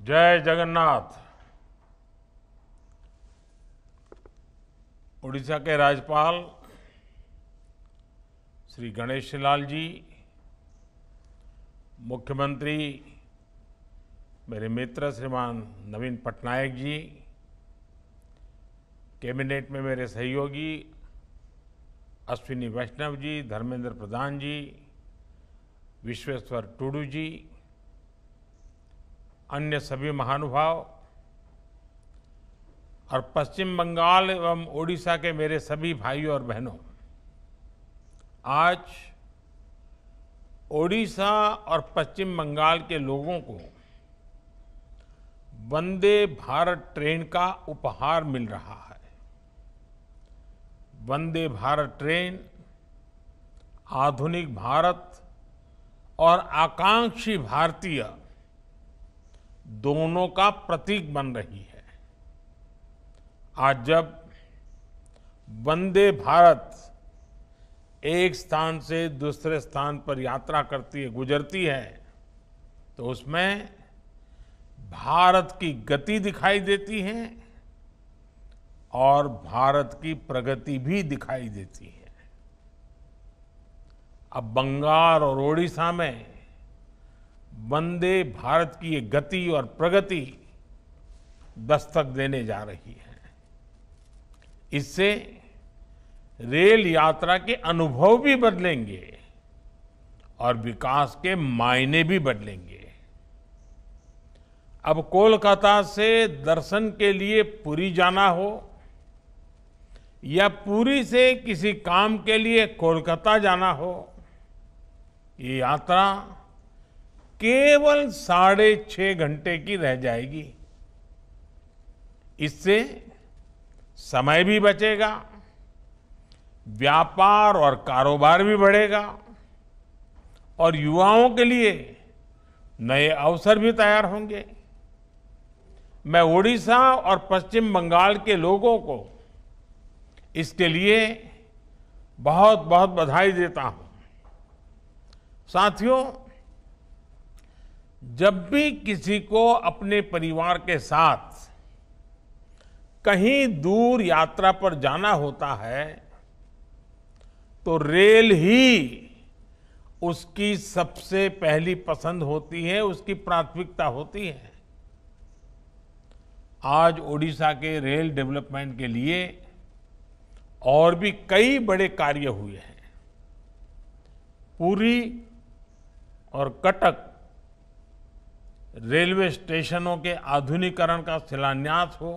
जय जगन्नाथ। उड़ीसा के राज्यपाल श्री गणेश लाल जी, मुख्यमंत्री मेरे मित्र श्रीमान नवीन पटनायक जी, कैबिनेट में मेरे सहयोगी अश्विनी वैष्णव जी, धर्मेंद्र प्रधान जी, विश्वेश्वर टूडू जी, अन्य सभी महानुभाव और पश्चिम बंगाल एवं ओडिशा के मेरे सभी भाइयों और बहनों, आज ओडिशा और पश्चिम बंगाल के लोगों को वंदे भारत ट्रेन का उपहार मिल रहा है। वंदे भारत ट्रेन आधुनिक भारत और आकांक्षी भारतीय दोनों का प्रतीक बन रही है। आज जब वंदे भारत एक स्थान से दूसरे स्थान पर यात्रा करती है, गुजरती है, तो उसमें भारत की गति दिखाई देती है और भारत की प्रगति भी दिखाई देती है। अब बंगाल और ओडिशा में वंदे भारत की ये गति और प्रगति दस्तक देने जा रही है। इससे रेल यात्रा के अनुभव भी बदलेंगे और विकास के मायने भी बदलेंगे। अब कोलकाता से दर्शन के लिए पुरी जाना हो या पुरी से किसी काम के लिए कोलकाता जाना हो, ये यात्रा केवल 6.5 घंटे की रह जाएगी। इससे समय भी बचेगा, व्यापार और कारोबार भी बढ़ेगा और युवाओं के लिए नए अवसर भी तैयार होंगे। मैं ओडिशा और पश्चिम बंगाल के लोगों को इसके लिए बहुत बहुत बधाई देता हूं। साथियों, जब भी किसी को अपने परिवार के साथ कहीं दूर यात्रा पर जाना होता है तो रेल ही उसकी सबसे पहली पसंद होती है, उसकी प्राथमिकता होती है। आज ओडिशा के रेल डेवलपमेंट के लिए और भी कई बड़े कार्य हुए हैं। पुरी और कटक रेलवे स्टेशनों के आधुनिकीकरण का शिलान्यास हो,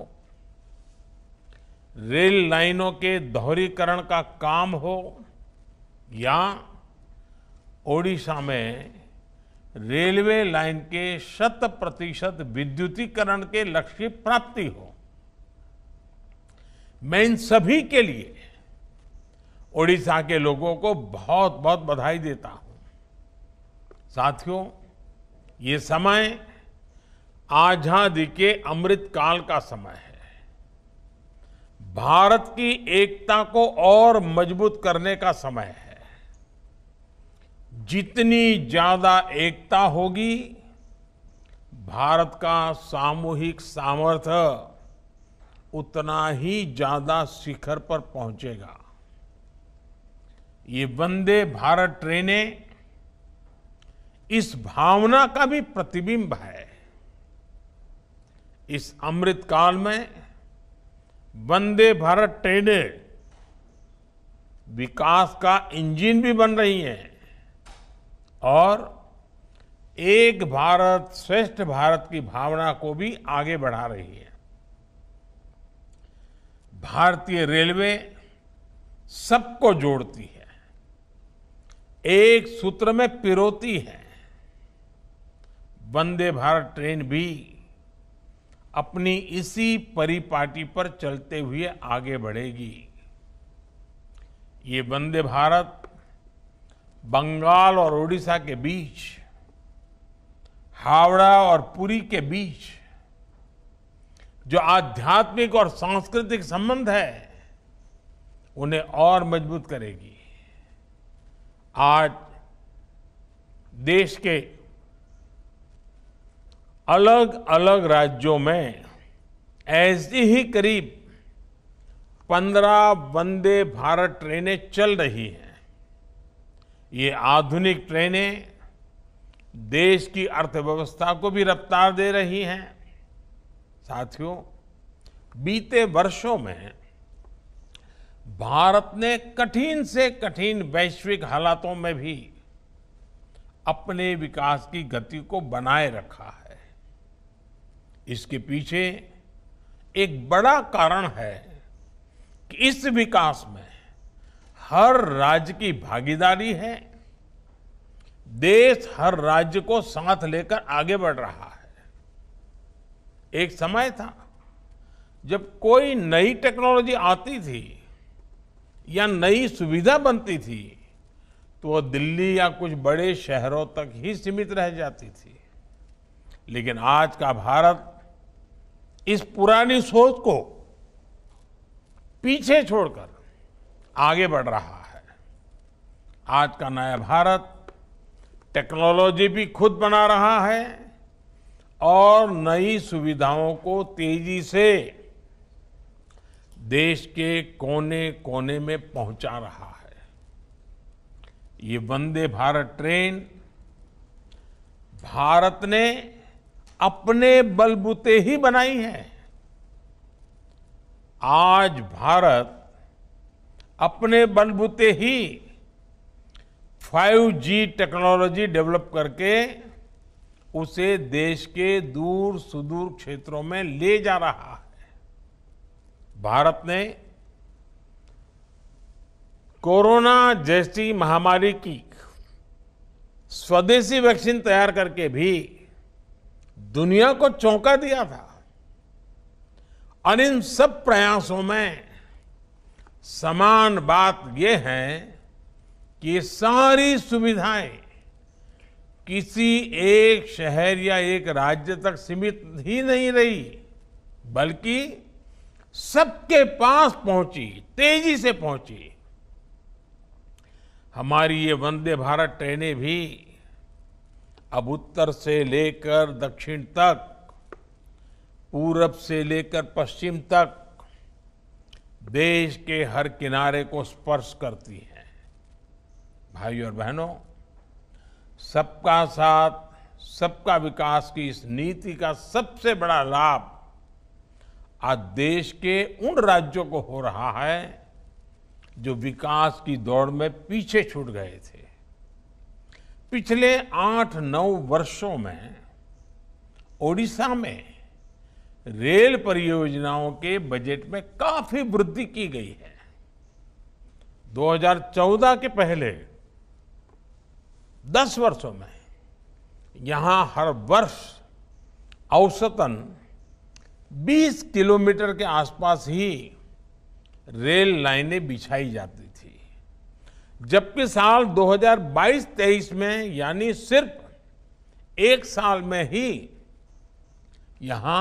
रेल लाइनों के दोहरीकरण का काम हो, या ओडिशा में रेलवे लाइन के 100% विद्युतीकरण के लक्ष्य की प्राप्ति हो, मैं इन सभी के लिए ओडिशा के लोगों को बहुत बहुत बधाई देता हूं। साथियों, ये समय आजादी के अमृत काल का समय है। भारत की एकता को और मजबूत करने का समय है। जितनी ज्यादा एकता होगी, भारत का सामूहिक सामर्थ्य उतना ही ज्यादा शिखर पर पहुंचेगा। ये वंदे भारत ट्रेनें इस भावना का भी प्रतिबिंब है। इस अमृत काल में वंदे भारत ट्रेनें विकास का इंजन भी बन रही हैं और एक भारत श्रेष्ठ भारत की भावना को भी आगे बढ़ा रही है। भारतीय रेलवे सबको जोड़ती है, एक सूत्र में पिरोती है। वंदे भारत ट्रेन भी अपनी इसी परिपाटी पर चलते हुए आगे बढ़ेगी। ये वंदे भारत बंगाल और ओडिशा के बीच, हावड़ा और पुरी के बीच जो आध्यात्मिक और सांस्कृतिक संबंध है, उन्हें और मजबूत करेगी। आज देश के अलग अलग राज्यों में ऐसी ही करीब 15 वंदे भारत ट्रेनें चल रही हैं। ये आधुनिक ट्रेनें देश की अर्थव्यवस्था को भी रफ्तार दे रही हैं। साथियों, बीते वर्षों में भारत ने कठिन से कठिन वैश्विक हालातों में भी अपने विकास की गति को बनाए रखा है। इसके पीछे एक बड़ा कारण है कि इस विकास में हर राज्य की भागीदारी है। देश हर राज्य को साथ लेकर आगे बढ़ रहा है। एक समय था जब कोई नई टेक्नोलॉजी आती थी या नई सुविधा बनती थी तो वो दिल्ली या कुछ बड़े शहरों तक ही सीमित रह जाती थी। लेकिन आज का भारत इस पुरानी सोच को पीछे छोड़कर आगे बढ़ रहा है। आज का नया भारत टेक्नोलॉजी भी खुद बना रहा है और नई सुविधाओं को तेजी से देश के कोने कोने में पहुंचा रहा है। ये वंदे भारत ट्रेन भारत ने अपने बलबूते ही बनाई है। आज भारत अपने बलबूते ही 5G टेक्नोलॉजी डेवलप करके उसे देश के दूर सुदूर क्षेत्रों में ले जा रहा है। भारत ने कोरोना जैसी महामारी की स्वदेशी वैक्सीन तैयार करके भी दुनिया को चौंका दिया था। और इन सब प्रयासों में समान बात यह है कि ये सारी सुविधाएं किसी एक शहर या एक राज्य तक सीमित ही नहीं रही, बल्कि सबके पास पहुंची, तेजी से पहुंची। हमारी ये वंदे भारत ट्रेनें भी अब उत्तर से लेकर दक्षिण तक, पूरब से लेकर पश्चिम तक देश के हर किनारे को स्पर्श करती हैं। भाइयों और बहनों, सबका साथ सबका विकास की इस नीति का सबसे बड़ा लाभ आज देश के उन राज्यों को हो रहा है जो विकास की दौड़ में पीछे छूट गए थे। पिछले 8-9 वर्षों में ओडिशा में रेल परियोजनाओं के बजट में काफी वृद्धि की गई है। 2014 के पहले 10 वर्षों में यहां हर वर्ष औसतन 20 किलोमीटर के आसपास ही रेल लाइनें बिछाई जाती थी, जबकि साल 2022-23 में यानी सिर्फ एक साल में ही यहां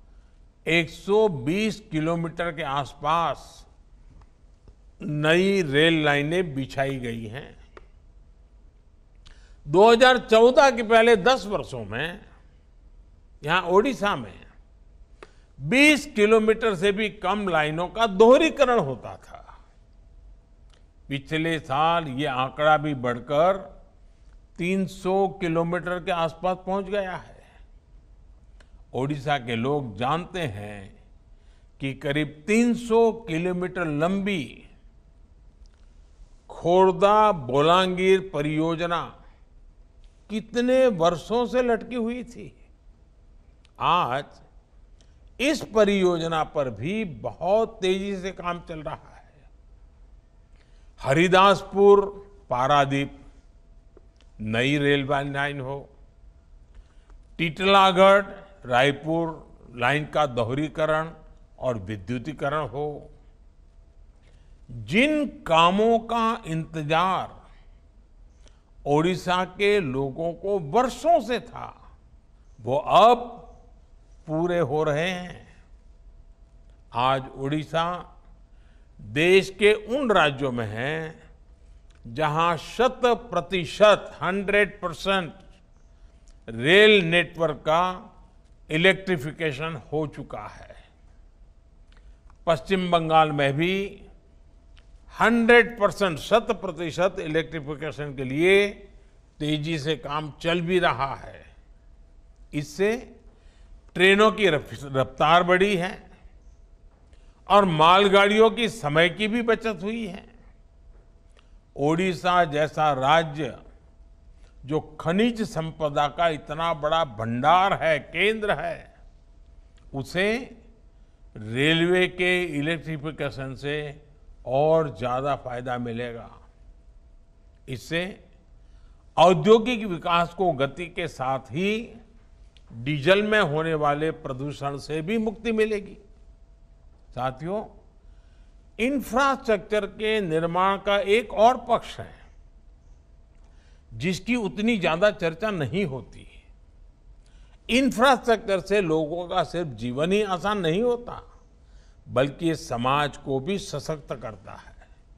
120 किलोमीटर के आसपास नई रेल लाइनें बिछाई गई हैं। 2014 के पहले 10 वर्षों में यहां ओडिशा में 20 किलोमीटर से भी कम लाइनों का दोहरीकरण होता था। पिछले साल ये आंकड़ा भी बढ़कर 300 किलोमीटर के आसपास पहुंच गया है। ओडिशा के लोग जानते हैं कि करीब 300 किलोमीटर लंबी खोर्दा बोलांगीर परियोजना कितने वर्षों से लटकी हुई थी। आज इस परियोजना पर भी बहुत तेजी से काम चल रहा है। हरिदासपुर पारादीप नई रेल लाइन हो, टिटलागढ़ रायपुर लाइन का दोहरीकरण और विद्युतीकरण हो, जिन कामों का इंतजार ओडिशा के लोगों को वर्षों से था, वो अब पूरे हो रहे हैं। आज ओडिशा देश के उन राज्यों में है जहां 100% रेल नेटवर्क का इलेक्ट्रिफिकेशन हो चुका है। पश्चिम बंगाल में भी 100% 100% इलेक्ट्रिफिकेशन के लिए तेजी से काम चल भी रहा है। इससे ट्रेनों की रफ्तार बढ़ी है और मालगाड़ियों की समय की भी बचत हुई है। ओडिशा जैसा राज्य जो खनिज संपदा का इतना बड़ा भंडार है, केंद्र है, उसे रेलवे के इलेक्ट्रिफिकेशन से और ज्यादा फायदा मिलेगा। इससे औद्योगिक विकास को गति के साथ ही डीजल में होने वाले प्रदूषण से भी मुक्ति मिलेगी। साथियों, इंफ्रास्ट्रक्चर के निर्माण का एक और पक्ष है जिसकी उतनी ज्यादा चर्चा नहीं होती। इंफ्रास्ट्रक्चर से लोगों का सिर्फ जीवन ही आसान नहीं होता, बल्कि ये समाज को भी सशक्त करता है।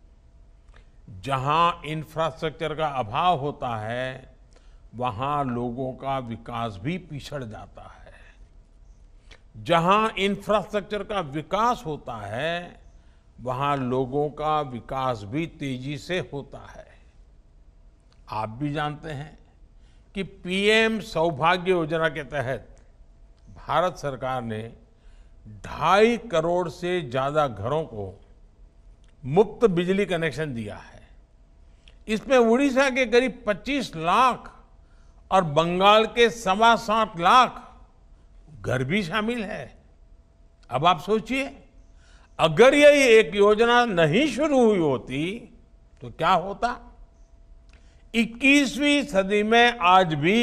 जहां इंफ्रास्ट्रक्चर का अभाव होता है, वहां लोगों का विकास भी पिछड़ जाता है। जहां इंफ्रास्ट्रक्चर का विकास होता है, वहां लोगों का विकास भी तेजी से होता है। आप भी जानते हैं कि पीएम सौभाग्य योजना के तहत भारत सरकार ने 2.5 करोड़ से ज्यादा घरों को मुफ्त बिजली कनेक्शन दिया है। इसमें उड़ीसा के करीब 25 लाख और बंगाल के 7.25 लाख घर भी शामिल है। अब आप सोचिए, अगर यह एक योजना नहीं शुरू हुई होती तो क्या होता। 21वीं सदी में आज भी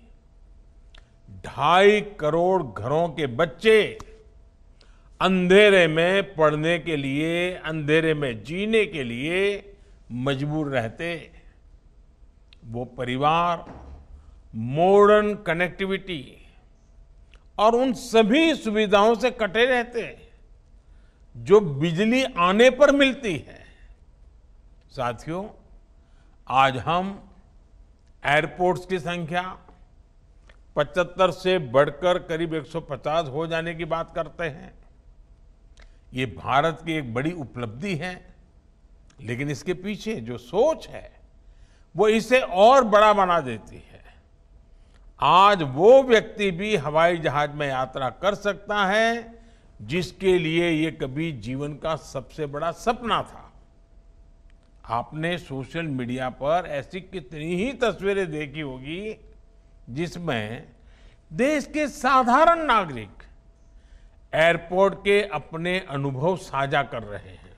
2.5 करोड़ घरों के बच्चे अंधेरे में पढ़ने के लिए, अंधेरे में जीने के लिए मजबूर रहते। वो परिवार मॉडर्न कनेक्टिविटी और उन सभी सुविधाओं से कटे रहते जो बिजली आने पर मिलती है। साथियों, आज हम एयरपोर्ट्स की संख्या 75 से बढ़कर करीब 150 हो जाने की बात करते हैं। ये भारत की एक बड़ी उपलब्धि है, लेकिन इसके पीछे जो सोच है वो इसे और बड़ा बना देती है। आज वो व्यक्ति भी हवाई जहाज में यात्रा कर सकता है जिसके लिए ये कभी जीवन का सबसे बड़ा सपना था। आपने सोशल मीडिया पर ऐसी कितनी ही तस्वीरें देखी होगी जिसमें देश के साधारण नागरिक एयरपोर्ट के अपने अनुभव साझा कर रहे हैं।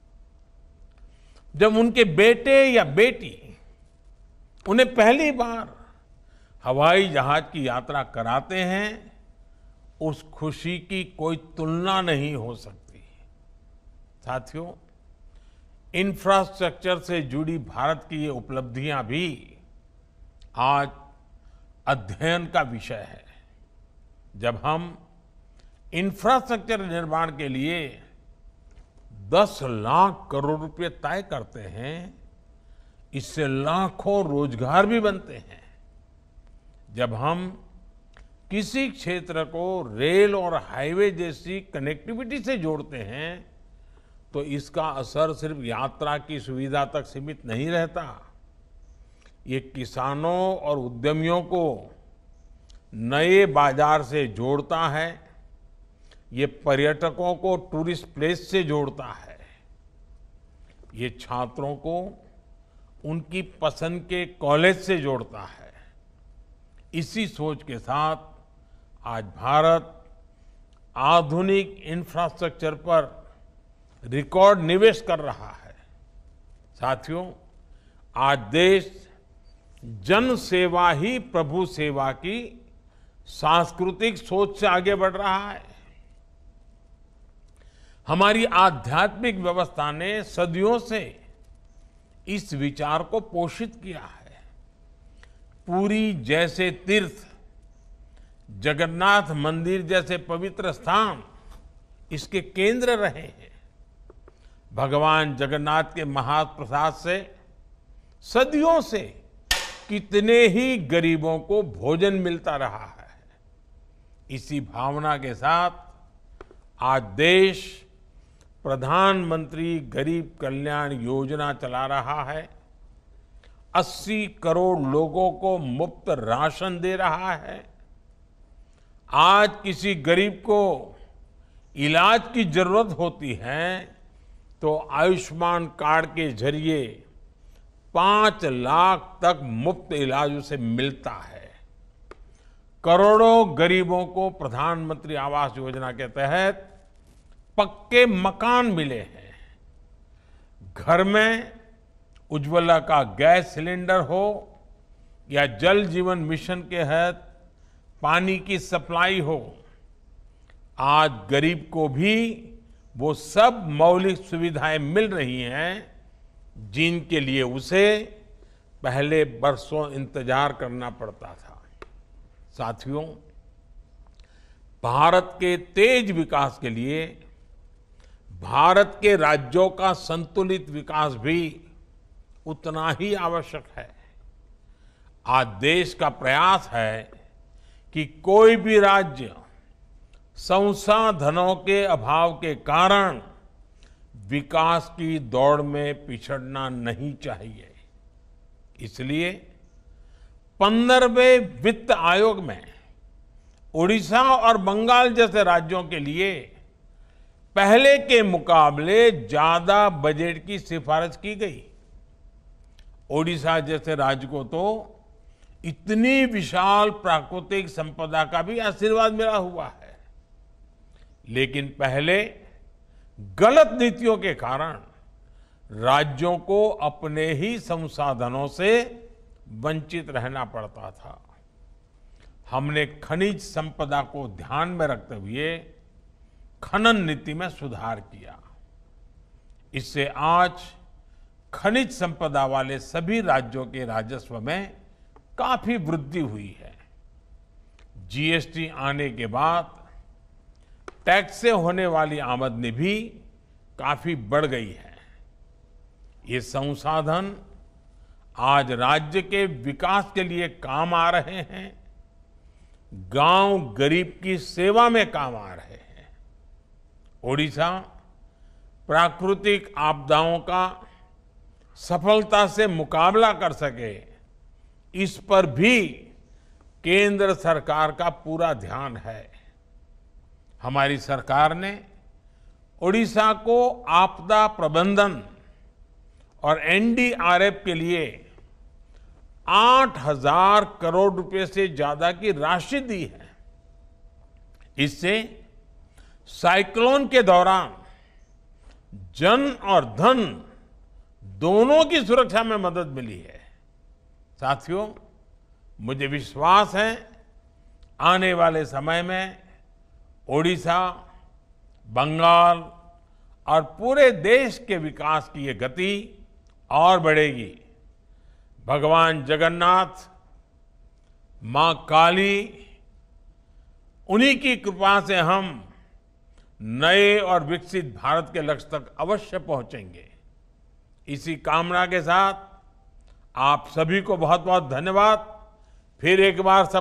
जब उनके बेटे या बेटी उन्हें पहली बार हवाई जहाज की यात्रा कराते हैं, उस खुशी की कोई तुलना नहीं हो सकती। साथियों, इंफ्रास्ट्रक्चर से जुड़ी भारत की ये उपलब्धियां भी आज अध्ययन का विषय है। जब हम इंफ्रास्ट्रक्चर निर्माण के लिए 10 लाख करोड़ रुपए तय करते हैं, इससे लाखों रोजगार भी बनते हैं। जब हम किसी क्षेत्र को रेल और हाईवे जैसी कनेक्टिविटी से जोड़ते हैं, तो इसका असर सिर्फ यात्रा की सुविधा तक सीमित नहीं रहता। ये किसानों और उद्यमियों को नए बाजार से जोड़ता है। ये पर्यटकों को टूरिस्ट प्लेस से जोड़ता है। ये छात्रों को उनकी पसंद के कॉलेज से जोड़ता है। इसी सोच के साथ आज भारत आधुनिक इंफ्रास्ट्रक्चर पर रिकॉर्ड निवेश कर रहा है। साथियों, आज देश जन सेवा ही प्रभु सेवा की सांस्कृतिक सोच से आगे बढ़ रहा है। हमारी आध्यात्मिक व्यवस्था ने सदियों से इस विचार को पोषित किया है। पुरी जैसे तीर्थ, जगन्नाथ मंदिर जैसे पवित्र स्थान इसके केंद्र रहे हैं। भगवान जगन्नाथ के महाप्रसाद से सदियों से कितने ही गरीबों को भोजन मिलता रहा है। इसी भावना के साथ आज देश प्रधानमंत्री गरीब कल्याण योजना चला रहा है। 80 करोड़ लोगों को मुफ्त राशन दे रहा है। आज किसी गरीब को इलाज की जरूरत होती है तो आयुष्मान कार्ड के जरिए 5 लाख तक मुफ्त इलाज उसे मिलता है। करोड़ों गरीबों को प्रधानमंत्री आवास योजना के तहत पक्के मकान मिले हैं। घर में उज्ज्वला का गैस सिलेंडर हो या जल जीवन मिशन के तहत पानी की सप्लाई हो, आज गरीब को भी वो सब मौलिक सुविधाएं मिल रही हैं जिनके लिए उसे पहले बरसों इंतजार करना पड़ता था। साथियों, भारत के तेज विकास के लिए भारत के राज्यों का संतुलित विकास भी उतना ही आवश्यक है। आज देश का प्रयास है कि कोई भी राज्य संसाधनों के अभाव के कारण विकास की दौड़ में पिछड़ना नहीं चाहिए। इसलिए 15वें वित्त आयोग में ओडिशा और बंगाल जैसे राज्यों के लिए पहले के मुकाबले ज्यादा बजट की सिफारिश की गई। ओडिशा जैसे राज्य को तो इतनी विशाल प्राकृतिक संपदा का भी आशीर्वाद मिला हुआ है, लेकिन पहले गलत नीतियों के कारण राज्यों को अपने ही संसाधनों से वंचित रहना पड़ता था। हमने खनिज संपदा को ध्यान में रखते हुए खनन नीति में सुधार किया। इससे आज खनिज संपदा वाले सभी राज्यों के राजस्व में काफी वृद्धि हुई है। जीएसटी आने के बाद टैक्स से होने वाली आमदनी भी काफी बढ़ गई है। ये संसाधन आज राज्य के विकास के लिए काम आ रहे हैं, गांव गरीब की सेवा में काम आ रहे हैं। ओडिशा प्राकृतिक आपदाओं का सफलता से मुकाबला कर सके, इस पर भी केंद्र सरकार का पूरा ध्यान है। हमारी सरकार ने ओडिशा को आपदा प्रबंधन और एनडीआरएफ के लिए 8,000 करोड़ रुपए से ज्यादा की राशि दी है। इससे साइक्लोन के दौरान जन और धन दोनों की सुरक्षा में मदद मिली है। साथियों, मुझे विश्वास है आने वाले समय में ओडिशा, बंगाल और पूरे देश के विकास की ये गति और बढ़ेगी। भगवान जगन्नाथ, मां काली, उन्हीं की कृपा से हम नए और विकसित भारत के लक्ष्य तक अवश्य पहुंचेंगे। इसी कामना के साथ आप सभी को बहुत बहुत धन्यवाद। फिर एक बार सब